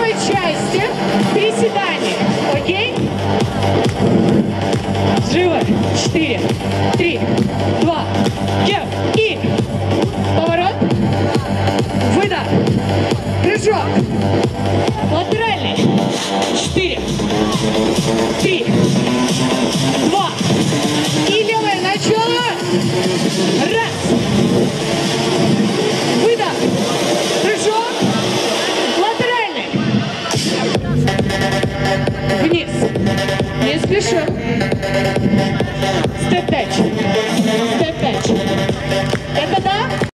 первой части приседания. Окей? Живо. 4, 3, 2, и поворот. Выдох. Прыжок. Латеральный. 4, 3, 2. И левое начало. Раз. Выдох. Прыжок. Латеральный. Вниз. Не спешим. Степ-тач. Степ-тач. Это да?